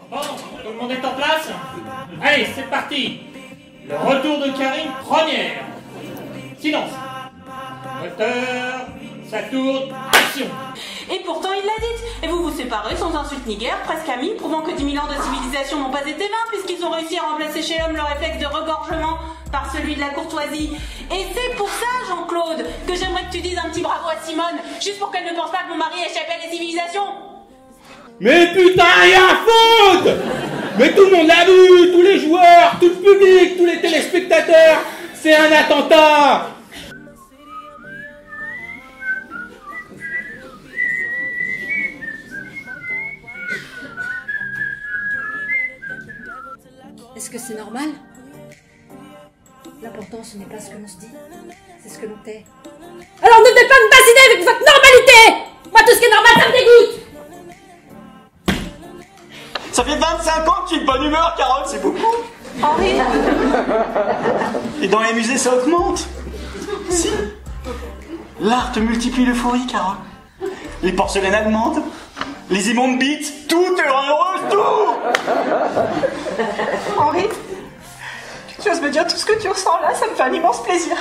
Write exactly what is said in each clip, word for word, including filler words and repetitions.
Bon, tout le monde est en place? Allez, c'est parti. Le retour de Karine, première. Silence. Moteur, ça tourne, action. Et pourtant il l'a dit. Et vous vous séparez sans insulte ni guerre, presque amis, prouvant que dix mille ans de civilisation n'ont pas été vains, puisqu'ils ont réussi à remplacer chez l'homme le réflexe de regorgement par celui de la courtoisie. Et c'est pour ça, Jean-Claude, que j'aimerais que tu dises un petit bravo à Simone, juste pour qu'elle ne pense pas que mon mari a échappé à la civilisation. Mais putain, rien à foutre! Mais tout le monde l'a vu, tous les joueurs, tout le public, tous les téléspectateurs, c'est un attentat! Est-ce que c'est normal? L'important, ce n'est pas ce que l'on se dit, c'est ce que l'on tait. Alors ne venez pas me bassiner avec votre normalité! Moi, tout ce qui est normal, ça me dégoûte! Ça fait vingt-cinq ans que tu es de bonne humeur, Carole, c'est beaucoup. Henri. Et dans les musées, ça augmente. Si. L'art te multiplie l'euphorie, Carole. Les porcelaines allemandes, les immondes bites, tout est heureux, tout. Henri, tu oses me dire tout ce que tu ressens là, ça me fait un immense plaisir.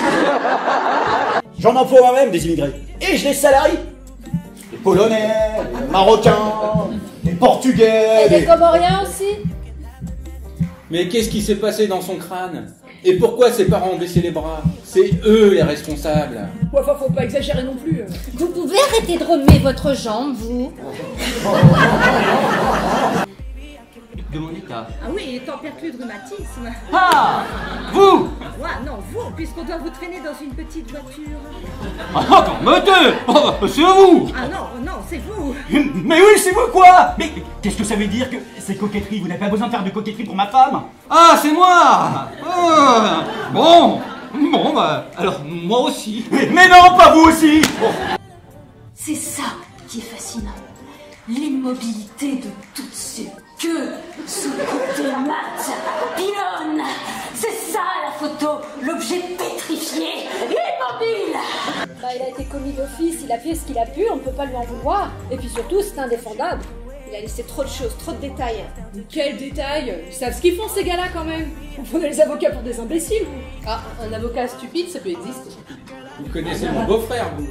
J'en emploie moi-même des immigrés. Et je les salarie. Les Polonais, les Marocains, les Portugais... Et des Comoriens aussi. Mais qu'est-ce qui s'est passé dans son crâne? Et pourquoi ses parents ont baissé les bras? C'est eux les responsables. Ouais, enfin, faut pas exagérer non plus. Vous pouvez arrêter de remuer votre jambe, vous? De mon état. Ah oui, tempércule de rhumatisme. Ah! Vous! Ouais, non, vous, puisqu'on doit vous traîner dans une petite voiture. Ah, attends, mettez! Oh, c'est vous! Ah non, non, c'est vous. Mais oui, c'est vous quoi? Mais qu'est-ce que ça veut dire que c'est coquetterie? Vous n'avez pas besoin de faire de coquetterie pour ma femme? Ah, c'est moi! Ah, bon! Bon, bah, alors, moi aussi. Mais, mais non, pas vous aussi! Bon. C'est ça qui est fascinant. L'immobilité de toutes ces queues sous le côté mat, pilonne. C'est ça la photo, l'objet pétrifié, immobile. Bah, il a été commis d'office, il a fait ce qu'il a pu, on ne peut pas lui en vouloir. Et puis surtout, c'est indéfendable. Il a laissé trop de choses, trop de détails. Mais quels détails? Ils savent ce qu'ils font ces gars-là quand même. On prenait les avocats pour des imbéciles, vous. Ah, un avocat stupide, ça peut exister. Vous connaissez mon beau-frère, vous.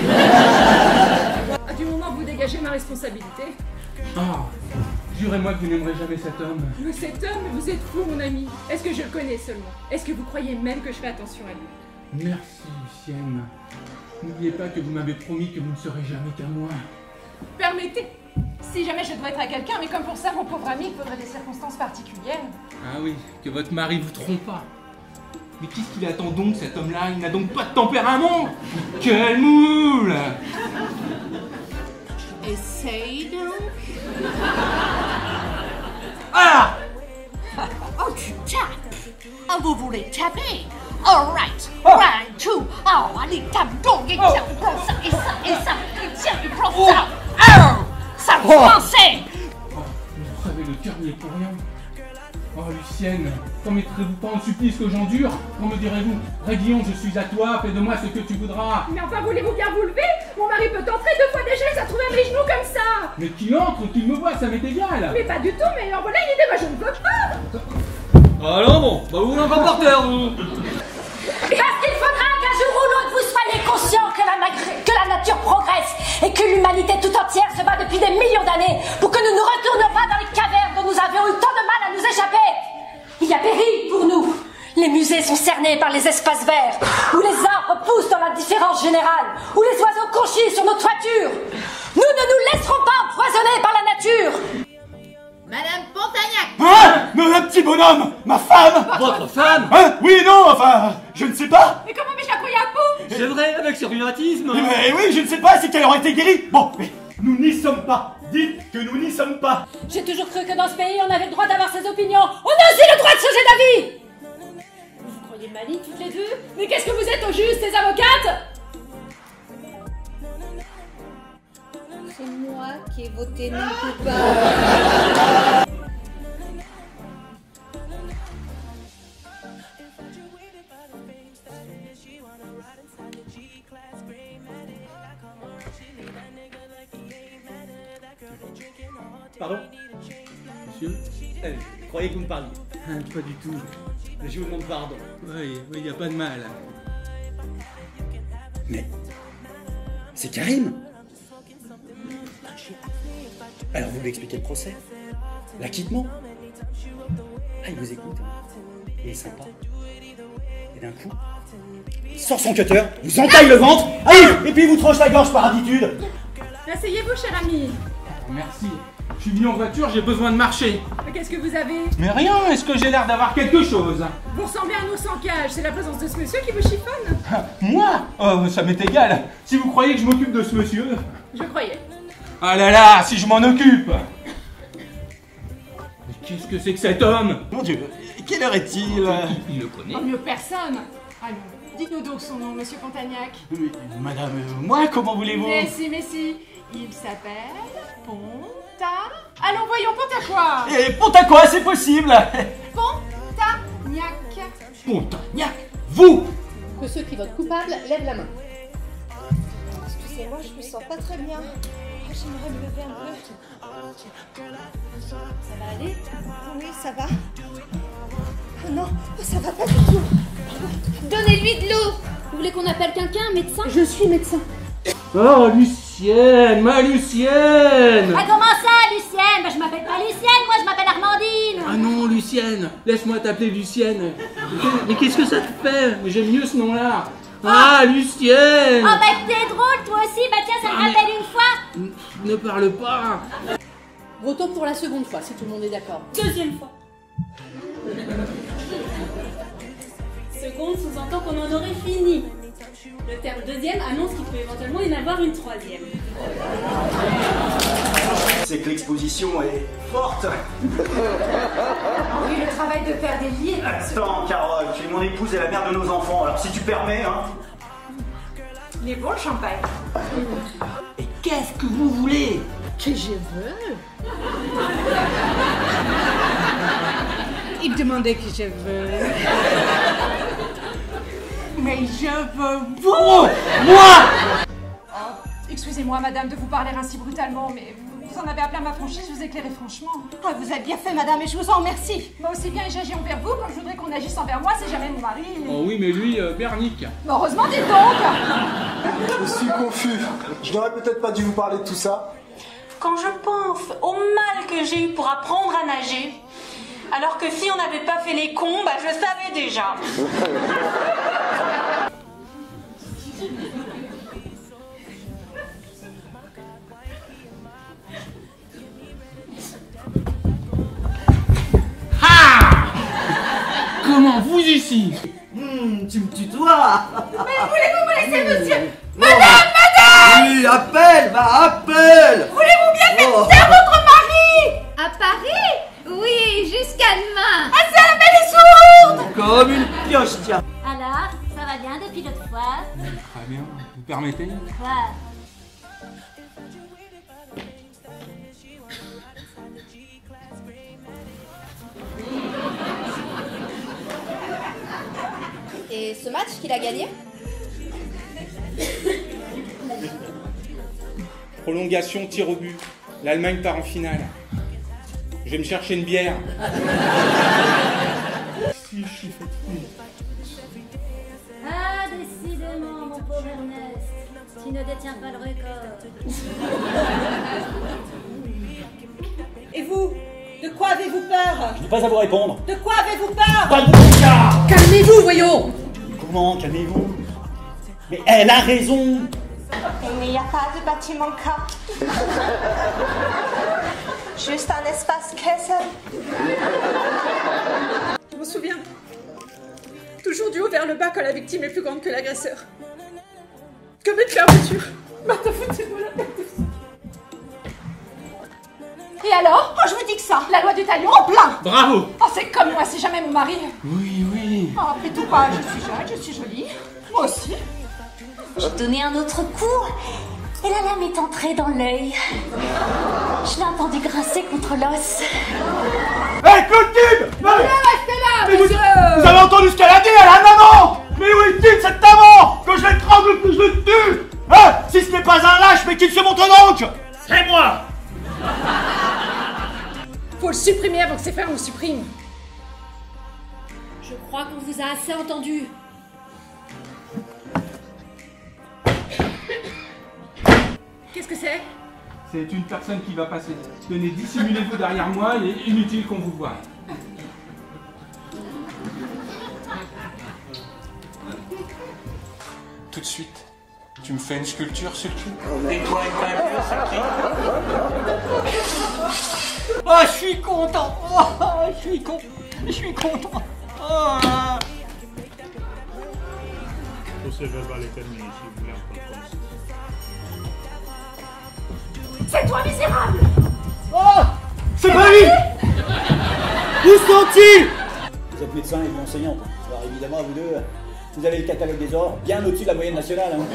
Ah, du moment que vous dégagez ma responsabilité. Ah, jurez-moi que vous n'aimerez jamais cet homme. Mais cet homme, vous êtes fou, mon ami. Est-ce que je le connais seulement? Est-ce que vous croyez même que je fais attention à lui? Merci, Lucienne. N'oubliez pas que vous m'avez promis que vous ne serez jamais qu'à moi. Permettez. Si jamais je dois être à quelqu'un, mais comme pour ça, mon pauvre ami, il faudrait des circonstances particulières. Ah oui, que votre mari vous trompe pas. Mais qu'est-ce qu'il attend donc, cet homme-là? Il n'a donc pas de tempérament. Quel moule! Essaye donc. Ah! Oh, tu tapes. Ah, vous voulez taper? Alright. One, two. Oh, allez, tape donc. Et tiens, il prend ça, et ça, et ça. Et tiens, il prend ça. Oh! Ça me français! Oh, vous savez, le cœur n'y est pour rien. Oh, Lucienne, promettrez-vous pas en supplice que j'endure? Comment me direz-vous? Réguillon, je suis à toi, fais de moi ce que tu voudras. Mais enfin, voulez-vous bien vous lever? Mon mari peut entrer deux fois déjà, il s'est trouvé à mes genoux comme ça. Mais qu'il entre, qu'il me voit, ça m'est égal. Mais pas du tout, mais en voilà une idée, moi je ne veux pas. Ah non, bon, bah vous voulez encore par terre, vous. Parce qu'il faudra qu'un jour ou l'autre vous soyez conscient que la, que la nature progresse et que l'humanité tout entière se bat depuis des millions d'années pour que nous ne retournions pas dans les cavernes dont nous avions eu tant de mal à nous échapper. Il y a péril pour nous. Les musées sont cernés par les espaces verts, où les arbres poussent dans l'indifférence générale, où les oiseaux conchient sur nos toitures. Nous ne nous laisserons pas empoisonner par la nature. Madame Pontagnac. Hein? Mais un petit bonhomme, ma femme. Votre femme? Hein? Oui, non, enfin, je ne sais pas. Mais comment vais-je la couiller à peau? C'est vrai, avec ce rhumatisme. Mais oui, je ne sais pas, c'est qu'elle aurait été guérie. Bon, mais nous n'y sommes pas. Dites que nous n'y sommes pas. J'ai toujours cru que dans ce pays, on avait le droit d'avoir ses opinions. On a aussi le droit de changer d'avis. Vous vous croyez maligne toutes les deux? Mais qu'est-ce que vous êtes au juste, ces avocates? C'est moi qui ai voté non coupable. Pardon? monsieur? Eh, je croyais que vous me parliez. Ah, pas du tout. Je vous demande pardon. Oui, il n'y a pas de mal. Mais c'est Karim. Alors vous lui expliquez le procès, l'acquittement. Ah, il vous écoute. Il est sympa. Et d'un coup, il sort son cutter, vous entaille le ventre, allez, et puis il vous tranche la gorge par habitude. Asseyez-vous, cher ami. Merci. Je suis venu en voiture, j'ai besoin de marcher. Qu'est-ce que vous avez? Mais rien, est-ce que j'ai l'air d'avoir quelque chose? Vous ressemblez à un ours en cage, c'est la présence de ce monsieur qui vous chiffonne. Moi? Oh, ça m'est égal. Si vous croyez que je m'occupe de ce monsieur... Je croyais. Ah là là, si je m'en occupe. Mais qu'est-ce que c'est que cet homme? Mon Dieu, quelle heure est-il? Il, il le connaît. Oh, mieux personne. Allons, dites-nous donc son nom, monsieur Pontagnac. Oui, madame, euh, moi, comment voulez-vous? Mais si, mais si. Il s'appelle Ponta... Allons, voyons, Ponta quoi? Et Ponta quoi, c'est possible? Pontagnac. Pontagnac, vous? Que ceux qui votent coupables lèvent la main. Excusez-moi, je me sens pas très bien. Oh, j'aimerais me lever un peu. Ça va aller? Oui, ça va. Oh non, oh, ça va pas du tout. Donnez-lui de l'eau. Vous voulez qu'on appelle quelqu'un, un médecin? Je suis médecin. Oh, Lucienne, ma Lucienne! Ah, comment ça, Lucienne? Bah, je m'appelle pas Lucienne, moi je m'appelle Armandine. Ah non, Lucienne, laisse-moi t'appeler Lucienne. Mais qu'est-ce que ça te fait? J'aime mieux ce nom-là. Ah, Lucienne! Oh, bah t'es drôle, toi aussi. Bah tiens, ça me Ah, mais- rappelle une fois. Ne parle pas. Votons pour la seconde fois, si tout le monde est d'accord. Deuxième fois. Seconde sous-entend qu'on en aurait fini. Le terme deuxième annonce qu'il peut éventuellement y en avoir une troisième. C'est que l'exposition est forte. Oui, le travail de père des liés. Attends, Carole, tu es mon épouse et la mère de nos enfants, alors si tu permets, hein. Il est bon le champagne. Et qu'est-ce que vous voulez? Que je veux. Il me demandait que je veux. Mais je veux vous. Oh, moi? Oh, excusez-moi, madame, de vous parler ainsi brutalement, mais vous en avez appelé à ma franchise, je vous éclairez franchement. Oh, vous avez bien fait, madame, et je vous en remercie. Moi aussi bien j'agis envers vous comme je voudrais qu'on agisse envers moi, c'est jamais mon mari. Oh oui, mais lui, euh, Bernic. Mais heureusement, dites donc. Je suis confus. Je n'aurais peut-être pas dû vous parler de tout ça. Quand je pense au mal que j'ai eu pour apprendre à nager, alors que si on n'avait pas fait les cons, bah je savais déjà. Comment vous ici? Hum, tu me tutoies. Mais voulez-vous me laisser, monsieur? Madame, madame. Oui, appelle, bah appelle. Voulez-vous bien faire Oh. taire votre mari? À Paris? Oui, jusqu'à demain. Ah ça, elle est sourde. Comme une pioche, tiens. Alors, ça va bien depuis l'autre fois? Très bien, vous permettez? Ouais. Et ce match qu'il a gagné? Prolongation, tir au but. L'Allemagne part en finale. Je vais me chercher une bière. Si, je suis fatigué. Ah, décidément, mon pauvre Ernest, tu ne détiens pas le record. Et vous? De quoi avez-vous peur? Je n'ai pas à vous répondre. De quoi avez-vous peur? Pas de brouillard. Calmez-vous, voyons. Comment, calmez-vous? Mais elle a raison. Il n'y a pas de bâtiment K. Juste un espace Kessel. Je me souviens. Toujours du haut vers le bas quand la victime est plus grande que l'agresseur. Comme une fermeture. Martha, foutez-moi la tête. Et alors? Oh, je vous dis que ça. La loi du talion en plein. Bravo. Oh, c'est comme moi, c'est jamais mon mari. Oui, oui. Oh, après tout, pas, je suis jeune, je suis jolie. Moi aussi. J'ai donné un autre coup et la lame est entrée dans l'œil. Je l'ai entendu grincer contre l'os. Hé, Clotilde! Mais, Restez là, mais vous, monsieur. vous avez entendu ce qu'elle a dit, elle a neuf ans! Mais où est-il cette amant? Que je l'étrangle, que je le tue! Hein? Si ce n'est pas un lâche, mais qu'il se montre donc! C'est moi. Faut le supprimer avant que ses frères le suppriment. Je crois qu'on vous a assez entendu. Qu'est-ce que c'est? C'est une personne qui va passer. Tenez, dissimulez-vous derrière moi, il est inutile qu'on vous voie. Tout de suite, tu me fais une sculpture sur le cul. Et toi, une peinture, ça crie. Oh, je suis content. Oh, je suis content. Je suis content. Oh. Procès verbal est terminé si vous voulez encore comme ça. C'est toi, misérable! Oh, c'est pas lui. Où sont-ils? Vous êtes médecin et vous enseignante. Alors évidemment, vous deux, vous avez le catalogue des ors bien au-dessus de la moyenne nationale. Hein.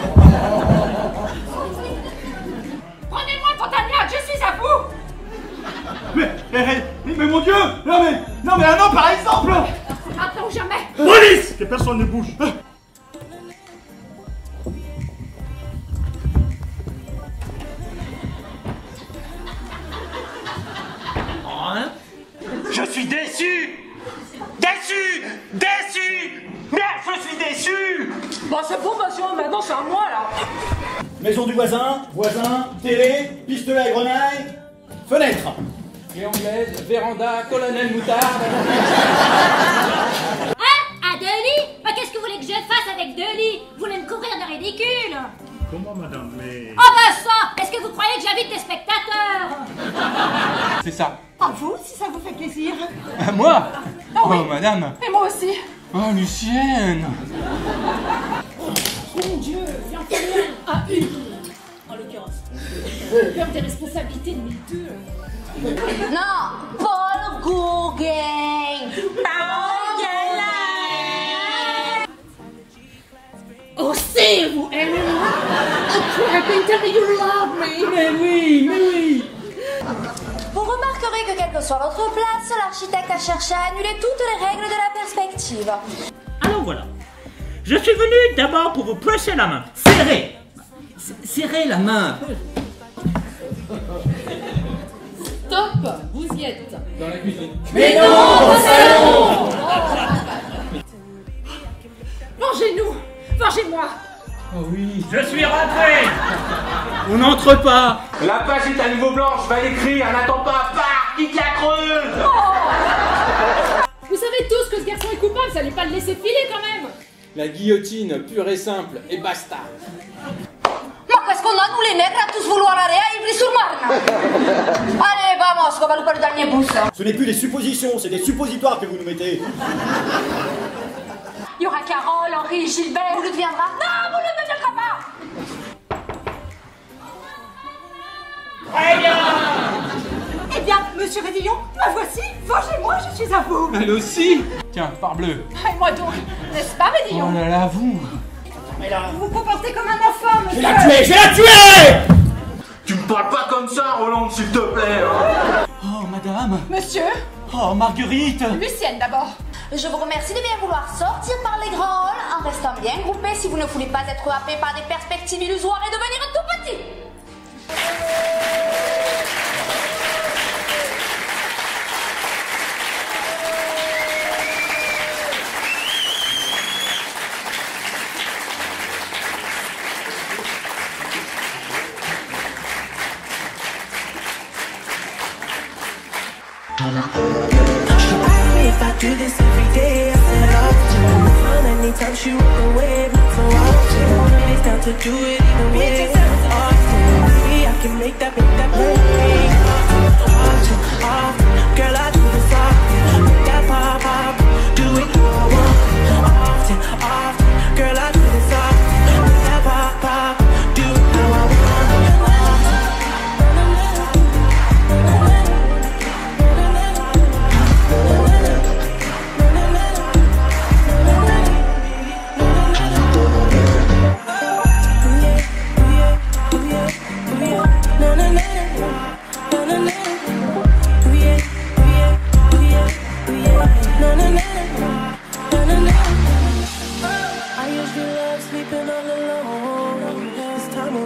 Prenez-moi pour Tania, je suis à vous! Mais, mais, mais, mais mon Dieu! Non mais, non mais un an par exemple! Maintenant ou jamais! Police! Que personne ne bouge! Je suis déçu! Déçu! Déçu! Merde, je suis déçu! Bon, c'est bon, monsieur, maintenant c'est à moi, là. Maison du voisin, voisin, télé, pistolet à grenaille, fenêtre. Et anglaise, véranda, colonel moutarde. Hein? À deux lits? Bah, qu'est-ce que vous voulez que je fasse avec deux lits? Vous voulez me couvrir de ridicule? Comment, madame, mais... Oh bah ça! Est-ce que vous croyez que j'invite des spectateurs? C'est ça. À vous, si ça vous fait plaisir. À moi? Ah oui. Oh, madame. Et moi aussi. Oh, Lucienne. Mon Dieu, il en faut rien à une, en l'occurrence. Peur des responsabilités de mes deux. Non, Paul Gauguin. Oh, c'est vous, Eleanor! Oh, Carpenter, you love me! Mais oui, mais oui. Vous remarquerez que quelle que soit votre place, l'architecte a cherché à annuler toutes les règles de la perspective. Alors voilà. Je suis venu d'abord pour vous presser la main. Serrez. Serrez la main. Stop! Vous y êtes. Dans la cuisine. Mais non, au salon! Vengez-nous! Vengez-moi! Oh oui. Je suis rentré. On n'entre pas. La page est à nouveau blanche. Va l'écrire. N'attends pas. Pars. Quitte la creuse. Vous savez tous que ce garçon est coupable, ça allait pas le laisser filer quand même! La guillotine, pure et simple, et basta. Ma qu'est-ce qu'on a, nous les nègres, à tous vouloir aller à Ivry-sur-Marne? Allez, vamos, qu'on va louper le dernier bus. Ce n'est plus des suppositions, c'est des suppositoires que vous nous mettez. Il y aura Carole, Henri, Gilbert. Vous le deviendra? Non, vous le deviendra pas. Très bien. Eh bien, monsieur Rédillon, me voici. Vengez-moi, je suis à vous. Elle aussi. Tiens, parbleu. Et moi donc, n'est-ce pas, Rédillon? Oh là là, vous. Mais là... Vous vous comportez comme un enfant, Je monsieur. vais la tuer, je vais la tuer! Tu me parles pas comme ça, Roland, s'il te plaît. Hein. Oh, madame. Monsieur? Oh, Marguerite. Lucienne, d'abord. Je vous remercie de bien vouloir sortir par les grands halls en restant bien groupés si vous ne voulez pas être happés par des perspectives illusoires et devenir tout petit. If I do this every day, I said often. Fun anytime she walk away, not so often. It's down to do it either way, often. Maybe I can make that, make that break. Often, often, girl, I do this often. Make that pop, pop, do it how I want. Often, often, girl, I do this often. Make that pop, pop, do it how I want.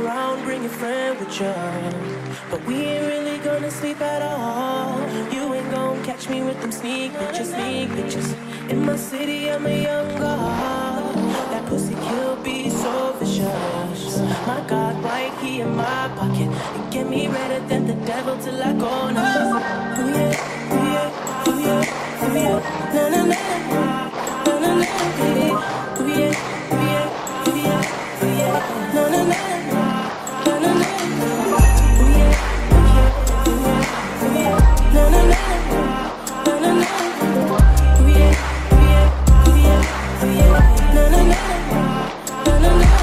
But we ain't really gonna sleep at all. You ain't gonna catch me with them sneak pictures, sneak pictures. In my city, I'm a young god. That pussy kill be so vicious. My God, right here in my pocket. It get me redder than the devil till I go now. Oh yeah, oh yeah, oh yeah, oh yeah. Na na na, na na na, baby. Oh yeah, oh yeah, oh yeah, oh yeah. Na na na, na na na. Oh yeah, oh yeah, oh yeah, oh yeah. Na na na, na na na. Oh yeah, oh yeah, oh yeah, oh yeah. Na na na, na na na.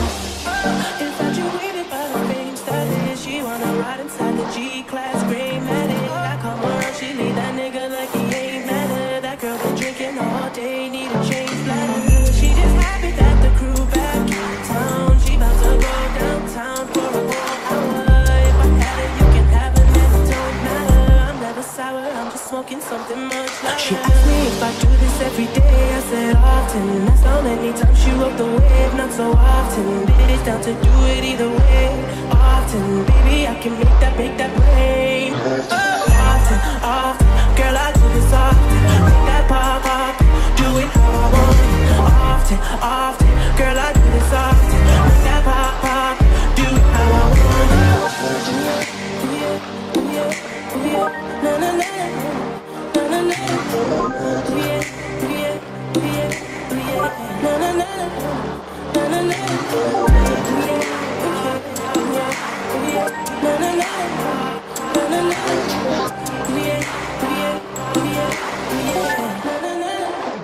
Infatuated by the fame status, she wanna ride inside the G-Class gray Matic. I come around, she leave that nigga like he ain't matter. That girl been drinking all day, need a change bladder. She just happy that the crew back in town. She about to go downtown for a whole hour. If I had it, you can have it, man, it don't matter. I'm never sour, I'm just smoking something much louder. She asked me if I do this every day, I said often. That's how many times she rode the wave, not so often. Bitch down to do it either way, often. Baby, I can make that, make that rain. Often, often, girl, I do this often. Make that pop, pop, do it how I want it. Often, often, girl, I do this often. Make that pop, pop, do it how I want it. Ooh yeah, ooh yeah, ooh yeah, na na na, na na na. Ooh yeah, ooh yeah, ooh yeah, ooh yeah, na na na, na na na. Ooh yeah, ooh yeah, ooh yeah, ooh yeah, na na na, na na na. Ooh yeah, ooh yeah, ooh yeah, ooh yeah, na na na.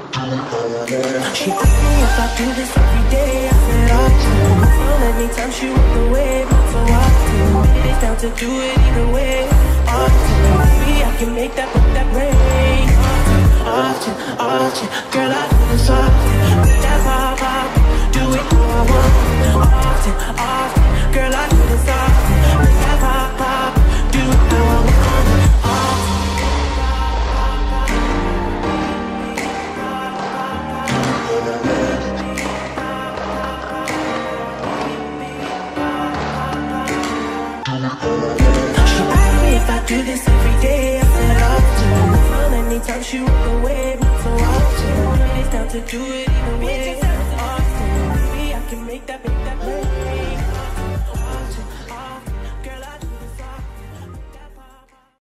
She asked me if I do this every day, I said often. So many times she rode the wave, not so often. It's down to do it either way, often. Baby, I can make that, make that rain. Often, often, often, girl, I do this often. Make that pop, pop, do it how I want. Often, often, girl, I do this often. Make that pop, pop, do it how I want. If I do this every day, I said often. So many times she rode the wave, not so often. It's down to do it either way, often. Baby, I can make that, make that rain.